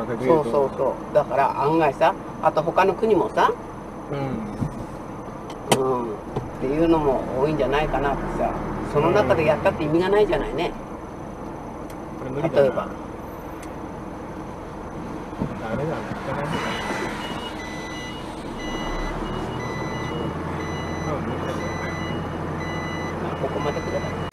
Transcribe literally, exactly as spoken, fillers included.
逆に言そううと。 そうそうだから案外さあと他の国もさ、 うんうん、っていうのも多いんじゃないかなってさその中でやったって意味がないじゃないね。 これ無理だな。 例えばダメだな、聞かない方がいい。多分無理だと思う。 まあここまで来れば